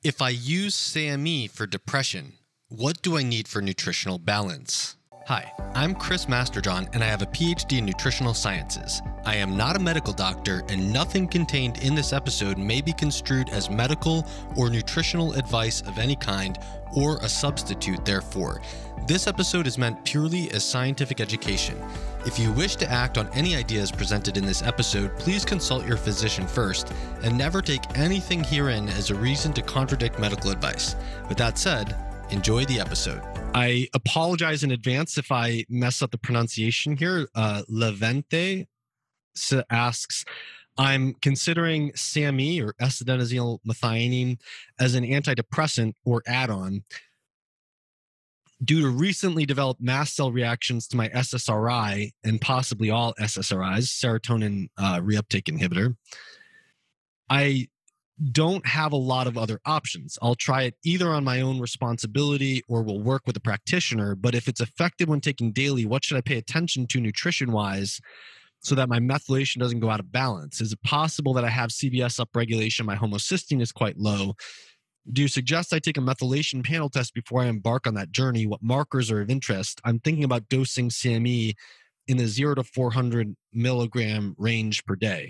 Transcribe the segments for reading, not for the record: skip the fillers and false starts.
If I use SAMe for depression, what do I need for nutritional balance? Hi, I'm Chris Masterjohn, and I have a PhD in nutritional sciences. I am not a medical doctor, and nothing contained in this episode may be construed as medical or nutritional advice of any kind, or a substitute therefore. This episode is meant purely as scientific education. If you wish to act on any ideas presented in this episode, please consult your physician first, and never take anything herein as a reason to contradict medical advice. With that said, enjoy the episode. I apologize in advance if I mess up the pronunciation here. Levente asks, I'm considering SAMe or S-adenosyl methionine as an antidepressant or add-on due to recently developed mast cell reactions to my SSRI and possibly all SSRIs, serotonin reuptake inhibitor. I don't have a lot of other options. I'll try it either on my own responsibility or will work with a practitioner. But if it's effective when taken daily, what should I pay attention to nutrition-wise so that my methylation doesn't go out of balance? Is it possible that I have CBS upregulation? My homocysteine is quite low. Do you suggest I take a methylation panel test before I embark on that journey? What markers are of interest? I'm thinking about dosing SAMe in the 0 to 400 milligram range per day.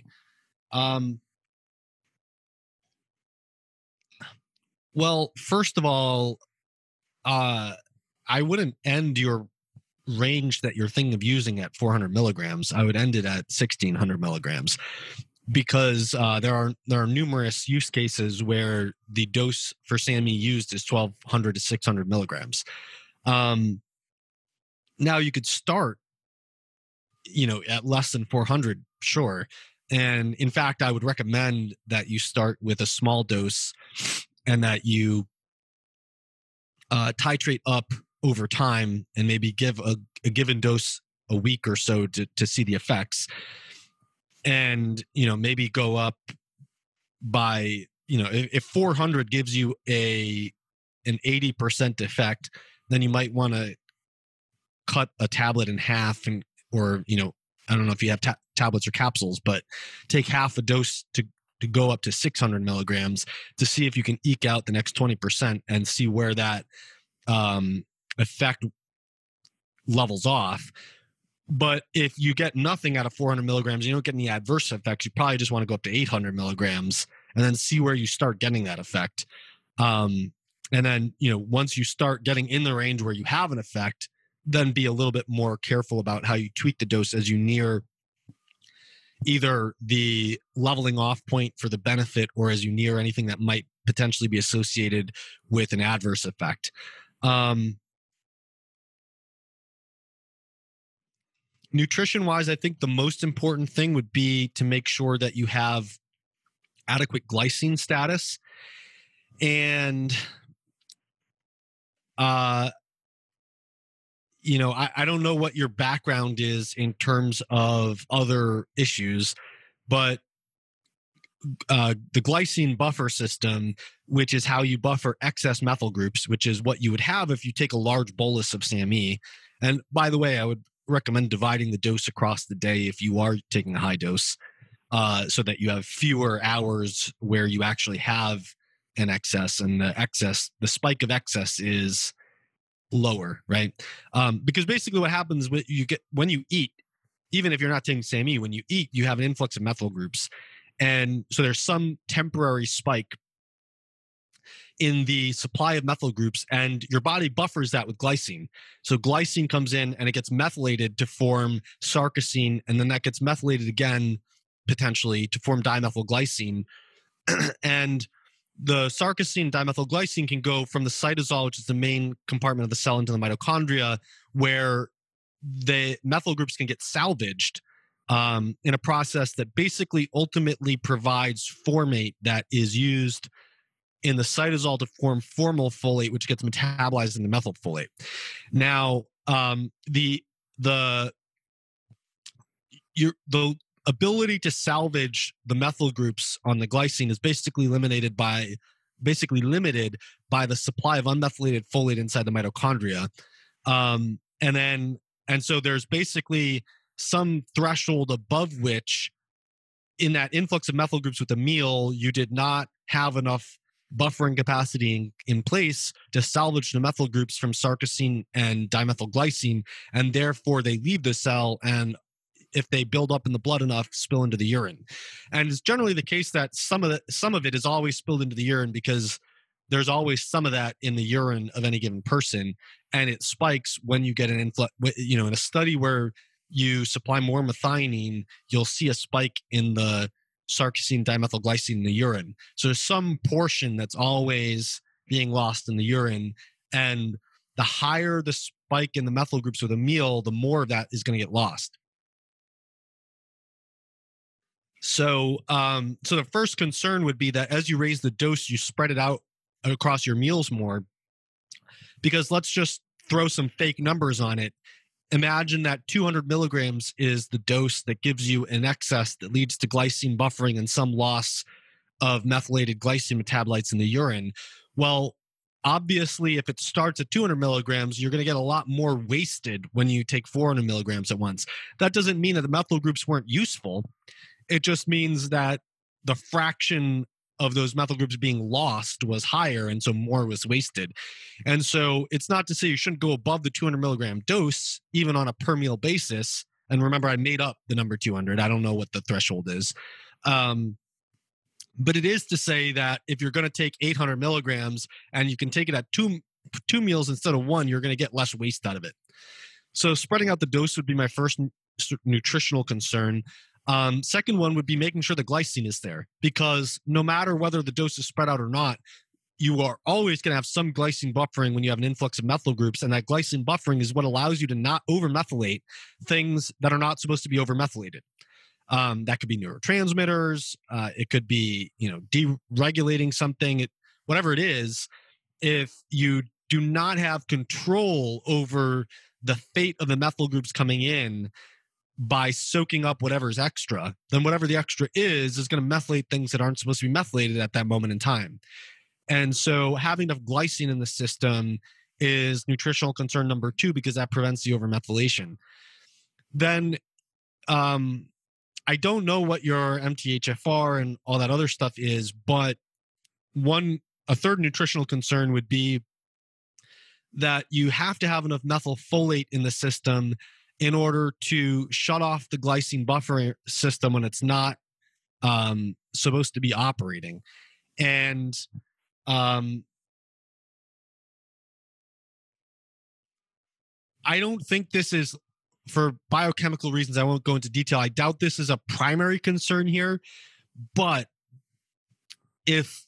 Well, first of all, I wouldn't end your range that you're thinking of using at 400 milligrams. I would end it at 1600 milligrams because there are numerous use cases where the dose for SAMe used is 1200 to 600 milligrams. Now you could start, at less than 400, sure. And in fact, I would recommend that you start with a small dose and that you titrate up over time and maybe give a given dose a week or so to see the effects. And, maybe go up by, if 400 gives you an 80% effect, then you might want to cut a tablet in half or I don't know if you have tablets or capsules, but take half a dose to go up to 600 milligrams to see if you can eke out the next 20% and see where that effect levels off. But if you get nothing out of 400 milligrams, you don't get any adverse effects, you probably just want to go up to 800 milligrams and then see where you start getting that effect. And then, once you start getting in the range where you have an effect, then be a little bit more careful about how you tweak the dose as you near either the leveling off point for the benefit or as you near anything that might potentially be associated with an adverse effect. Nutrition-wise, I think the most important thing would be to make sure that you have adequate glycine status. And, I don't know what your background is in terms of other issues, but the glycine buffer system, which is how you buffer excess methyl groups, which is what you would have if you take a large bolus of SAMe. And by the way, I would recommend dividing the dose across the day if you are taking a high dose, so that you have fewer hours where you actually have an excess, and the spike of excess is lower, right? Because basically what happens when you eat, even if you're not taking SAMe, when you eat, you have an influx of methyl groups. And so there's some temporary spike in the supply of methyl groups, and your body buffers that with glycine. So glycine comes in and it gets methylated to form sarcosine, and then that gets methylated again, potentially, to form dimethylglycine. And the sarcosine dimethylglycine can go from the cytosol, which is the main compartment of the cell, into the mitochondria, where the methyl groups can get salvaged in a process that basically ultimately provides formate that is used in the cytosol to form formyl folate, which gets metabolized into methylfolate. Now, the ability to salvage the methyl groups on the glycine is basically limited by the supply of unmethylated folate inside the mitochondria. And so there's basically some threshold above which, in that influx of methyl groups with a meal, you did not have enough buffering capacity in place to salvage the methyl groups from sarcosine and dimethylglycine, and therefore they leave the cell, and if they build up in the blood enough, spill into the urine. And it's generally the case that some of it is always spilled into the urine because there's always some of that in the urine of any given person, and it spikes when you get an influx. In a study where you supply more methionine, you'll see a spike in the sarcosine dimethylglycine in the urine. So there's some portion that's always being lost in the urine, and the higher the spike in the methyl groups with a meal, the more of that is going to get lost. So the first concern would be that as you raise the dose, you spread it out across your meals more, because let's just throw some fake numbers on it. Imagine that 200 milligrams is the dose that gives you an excess that leads to glycine buffering and some loss of methylated glycine metabolites in the urine. Well, obviously, if it starts at 200 milligrams, you're going to get a lot more wasted when you take 400 milligrams at once. That doesn't mean that the methyl groups weren't useful. It just means that the fraction of those methyl groups being lost was higher, and so more was wasted. And so it's not to say you shouldn't go above the 200 milligram dose, even on a per meal basis. And remember, I made up the number 200. I don't know what the threshold is. But it is to say that if you're going to take 800 milligrams and you can take it at two meals instead of one, you're going to get less waste out of it. So spreading out the dose would be my first nutritional concern. Second one would be making sure the glycine is there, because no matter whether the dose is spread out or not, you are always going to have some glycine buffering when you have an influx of methyl groups, and that glycine buffering is what allows you to not over-methylate things that are not supposed to be over-methylated. That could be neurotransmitters. It could be, deregulating something, whatever it is. If you do not have control over the fate of the methyl groups coming in by soaking up whatever's extra, then whatever the extra is going to methylate things that aren't supposed to be methylated at that moment in time. And so having enough glycine in the system is nutritional concern number 2, because that prevents the overmethylation. Then I don't know what your MTHFR and all that other stuff is, but a third nutritional concern would be that you have to have enough methylfolate in the system in order to shut off the glycine buffer system when it's not supposed to be operating. And I don't think this is, for biochemical reasons, I won't go into detail, I doubt this is a primary concern here. But if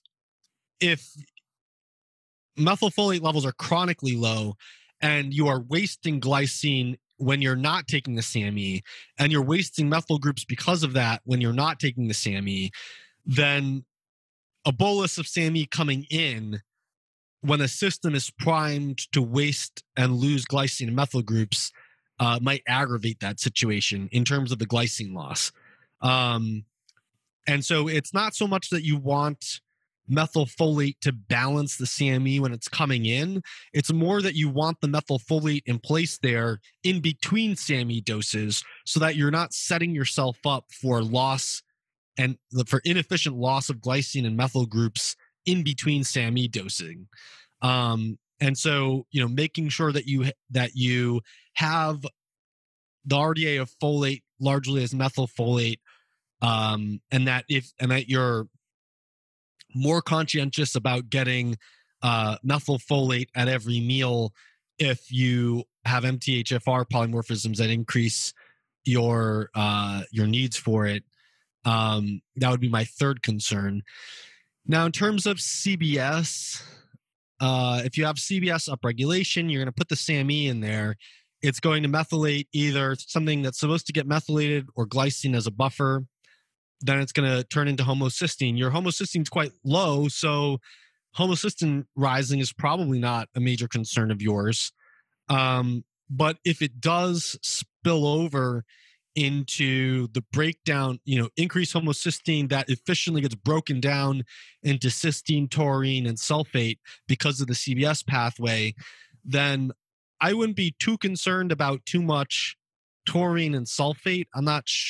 methylfolate levels are chronically low and you are wasting glycine when you're not taking the SAMe, and you're wasting methyl groups because of that when you're not taking the SAMe, then a bolus of SAMe coming in when the system is primed to waste and lose glycine and methyl groups might aggravate that situation in terms of the glycine loss. And so it's not so much that you want methylfolate to balance the SAMe when it's coming in. It's more that you want the methylfolate in place there in between SAMe doses, so that you're not setting yourself up for loss and for inefficient loss of glycine and methyl groups in between SAMe dosing. And so, making sure that you have the RDA of folate largely as methylfolate, and that you're more conscientious about getting methylfolate at every meal if you have MTHFR polymorphisms that increase your needs for it. That would be my third concern. Now, in terms of CBS, if you have CBS upregulation, you're going to put the SAMe in there. It's going to methylate either something that's supposed to get methylated or glycine as a buffer. Then it's going to turn into homocysteine. Your homocysteine is quite low, so homocysteine rising is probably not a major concern of yours. But if it does spill over into the breakdown, increased homocysteine that efficiently gets broken down into cysteine, taurine, and sulfate because of the CBS pathway, then I wouldn't be too concerned about too much taurine and sulfate. I'm not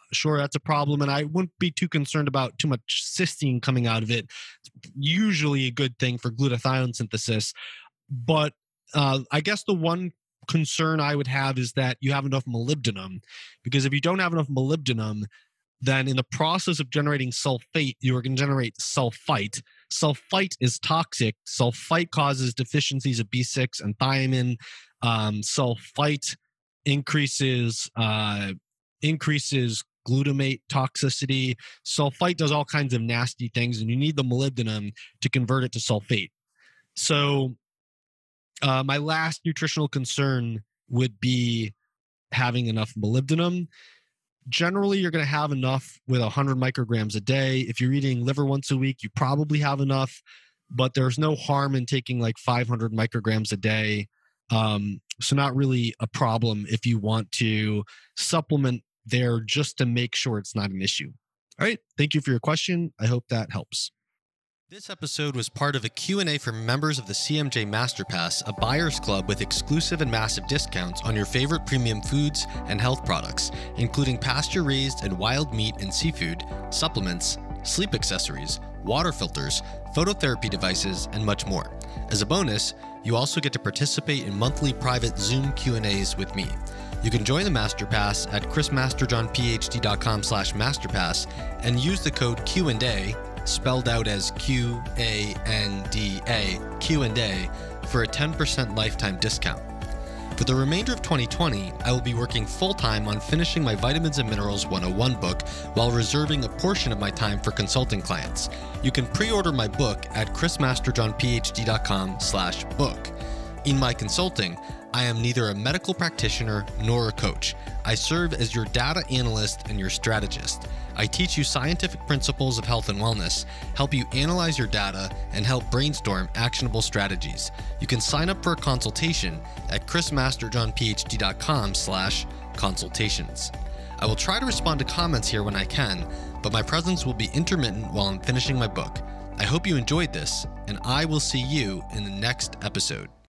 sure, that's a problem. And I wouldn't be too concerned about too much cysteine coming out of it. It's usually a good thing for glutathione synthesis. But I guess the one concern I would have is that you have enough molybdenum, because if you don't have enough molybdenum, then in the process of generating sulfate, you are going to generate sulfite. Sulfite is toxic. Sulfite causes deficiencies of B6 and thiamine. Sulfite increases glutamate toxicity. Sulfite does all kinds of nasty things, and you need the molybdenum to convert it to sulfate. So my last nutritional concern would be having enough molybdenum. Generally, you're going to have enough with 100 micrograms a day. If you're eating liver once a week, you probably have enough, but there's no harm in taking like 500 micrograms a day. So not really a problem if you want to supplement there just to make sure it's not an issue. All right. Thank you for your question. I hope that helps. This episode was part of a Q&A for members of the CMJ Masterpass, a buyer's club with exclusive and massive discounts on your favorite premium foods and health products, including pasture-raised and wild meat and seafood, supplements, sleep accessories, water filters, phototherapy devices, and much more. As a bonus, you also get to participate in monthly private Zoom Q&As with me. You can join the Masterpass at chrismasterjohnphd.com/masterpass and use the code Q&A, spelled out as Q-A-N-D-A, Q&A, for a 10% lifetime discount. For the remainder of 2020, I will be working full-time on finishing my Vitamins and Minerals 101 book while reserving a portion of my time for consulting clients. You can pre-order my book at chrismasterjohnphd.com/book. In my consulting, I am neither a medical practitioner nor a coach. I serve as your data analyst and your strategist. I teach you scientific principles of health and wellness, help you analyze your data, and help brainstorm actionable strategies. You can sign up for a consultation at chrismasterjohnphd.com/consultations. I will try to respond to comments here when I can, but my presence will be intermittent while I'm finishing my book. I hope you enjoyed this, and I will see you in the next episode.